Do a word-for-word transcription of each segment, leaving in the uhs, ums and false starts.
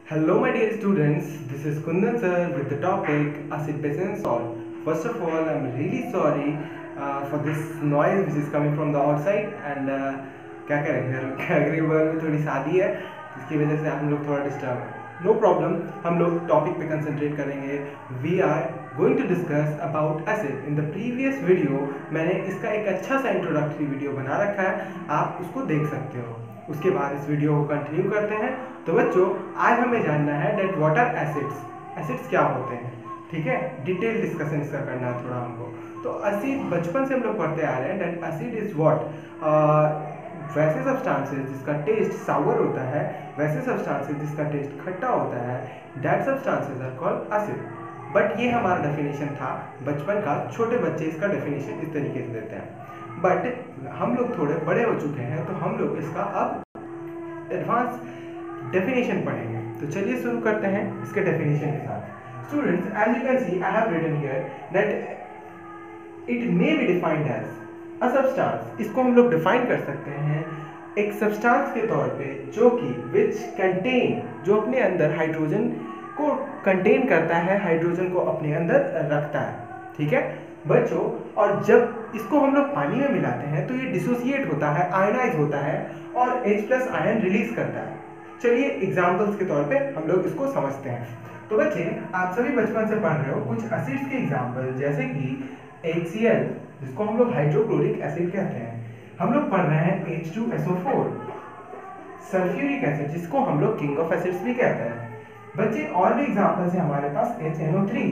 Hello, my dear students. This is Kundan sir with the topic acid, base and salt. First of all, I'm really sorry uh, for this noise which is coming from the outside and uh, क्या करें घर अगले बगल में थोड़ी शादी है, इसकी वजह से हम लोग थोड़ा डिस्टर्ब है. नो प्रॉब्लम, हम लोग टॉपिक पे कंसंट्रेट करेंगे. We are going to discuss about acid. In the previous video मैंने इसका एक अच्छा सा इंट्रोडक्टरी वीडियो बना रखा है, आप उसको देख सकते हो. उसके बाद इस वीडियो को कंटिन्यू करते हैं. तो बच्चों, आज हमें जानना है that what are acids. Acids क्या होते हैं, ठीक है. डिटेल डिस्कशन इसका करना है थोड़ा हमको. तो एसिड बचपन से हम लोग पढ़ते आ रहे हैं. डेट एसिड इज व्हाट, वैसे सब्सटेंसेस जिसका टेस्ट सावर होता है, वैसे सब्सटेंसेस जिसका टेस्ट खट्टा होता है, that substances are called acid. But ये हमारा डेफिनेशन था बचपन का. छोटे बच्चे इसका डेफिनेशन इस तरीके से देते हैं. बट हम लोग थोड़े बड़े हो चुके हैं तो हम लोग इसका अब एडवांस डेफिनेशन पढ़ेंगे. तो चलिए शुरू करते हैं इसके डेफिनेशन के साथ. Students, as you can see I have written here that it may be defined as a substance. इसको हम लोग डिफाइन कर सकते हैं एक सब्सटेंस के तौर पे जो कि विच कंटेन, जो अपने अंदर हाइड्रोजन को कंटेन करता है, हाइड्रोजन को अपने अंदर रखता है, ठीक है बच्चों. और जब इसको हम लोग पानी में मिलाते हैं तो ये डिसोसिएट होता है, आयनाइज होता है और H प्लस आयन रिलीज करता है. चलिए एग्जाम्पल्स के तौर पे हम लोग इसको समझते हैं. तो बच्चे, आप सभी बचपन से पढ़ रहे हो कुछ एसिड्स के एग्जाम्पल, जैसे कि एच सी एल जिसको हम लोग हाइड्रोक्लोरिक एसिड कहते हैं. हम लोग पढ़ रहे हैं H two S O four, sulphuric acid जिसको हम लोग किंग ऑफ एसिड्स भी कहते हैं. बच्चे, और भी एग्जाम्पल्स है हमारे पास एच एन ओ थ्री.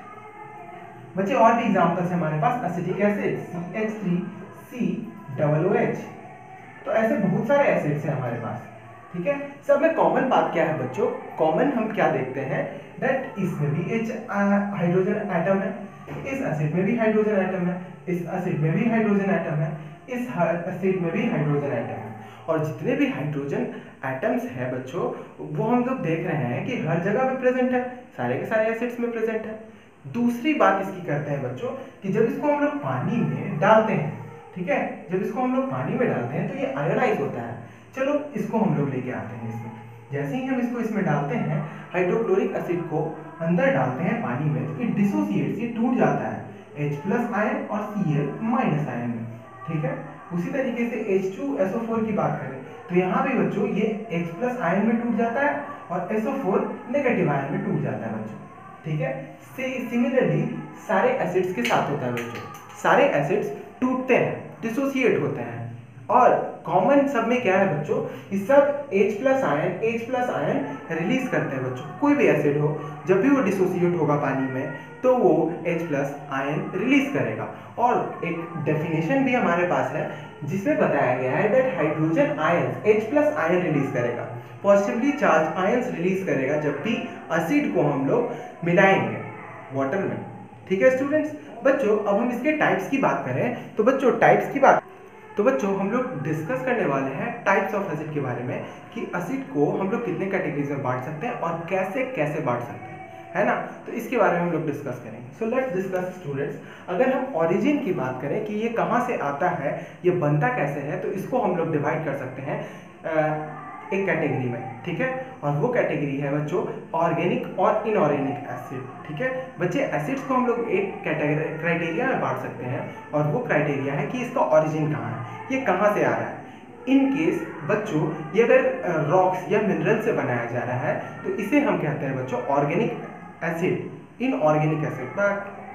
बच्चे, और भी एग्जाम्पल्स है हमारे पास acetic acid C H three C double O H. तो ऐसे बहुत सारे एसिड्स हैं हमारे पास, ठीक है. सब में कॉमन बात क्या है बच्चों, कॉमन हम क्या देखते हैं दैट इसमें भी H हाइड्रोजन एटम है, इस एसिड में भी हाइड्रोजन एटम है, इस एसिड में भी हाइड्रोजन एटम है, इस एसिड में भी हाइड्रोजन एटम है. और जितने भी हाइड्रोजन एटम्स हैं बच्चों, वो हम लोग देख रहे हैं कि हर जगह पे प्रेजेंट है, सारे के सारे एसिड्स में प्रेजेंट है. दूसरी बात इसकी करते हैं बच्चों कि जब इसको हम लोग पानी में डालते हैं, ठीक है, जब इसको हम लोग पानी में डालते हैं तो ये आयोनाइज होता है. चलो इसको हम लोग लेके आते हैं इसमें. जैसे ही हम इसको इसमें डालते हैं, हाइड्रोक्लोरिक एसिड को अंदर डालते हैं पानी में, तो ये डिसोसिएट्स, ये टूट जाता है H प्लस आयन और Cl माइनस आयन में, ठीक है. उसी तरीके से H two S O four की बात करें तो यहाँ भी बच्चों ये H प्लस आयन में टूट जाता है और S O four negative ion में टूट जाता है बच्चों, ठीक है. से सिमिलरली सारे एसिड्स के साथ होता है बच्चों. सारे एसिड्स टूटते हैं, डिसोसिएट होते हैं. और कॉमन सब में क्या है बच्चों, ये सब H plus ion H plus ion release करते हैं बच्चों. कोई भी एसिड हो, जब भी वो डिसोसिएट होगा पानी में तो वो H प्लस आयन रिलीज करेगा. और एक डेफिनेशन भी हमारे पास है जिसमें बताया गया है that hydrogen ion H plus ion release करेगा, पॉजिटिवली चार्ज आयंस रिलीज करेगा जब भी एसिड को हम लोग मिलाएंगे वाटर में, ठीक है स्टूडेंट्स. बच्चों, अब हम इसके टाइप्स की बात करें तो बच्चों टाइप्स की बात तो बच्चों हम लोग डिस्कस करने वाले हैं टाइप्स ऑफ एसिड के बारे में कि एसिड को हम लोग कितने कैटेगरीज में बांट सकते हैं और कैसे कैसे बांट सकते हैं, है ना. तो इसके बारे में हम लोग डिस्कस करेंगे. So let's discuss students. अगर हम ओरिजिन की बात करें कि ये कहाँ से आता है, ये बनता कैसे है, तो इसको हम लोग डिवाइड कर सकते हैं आ, एक कैटेगरी में, ठीक है. और वो कैटेगरी है बच्चों ऑर्गेनिक और इनऑर्गेनिक एसिड, ठीक है. बच्चे, एसिड्स को हम लोग एक कैटेगरी क्राइटेरिया में बांट सकते हैं और वो क्राइटेरिया है कि इसका ओरिजिन कहाँ है, ये कहाँ से आ रहा है. इन केस बच्चों ये अगर रॉक्स या मिनरल से बनाया जा रहा है तो इसे हम कहते हैं बच्चों ऑर्गेनिक एसिड, इनऑर्गेनिक एसिड.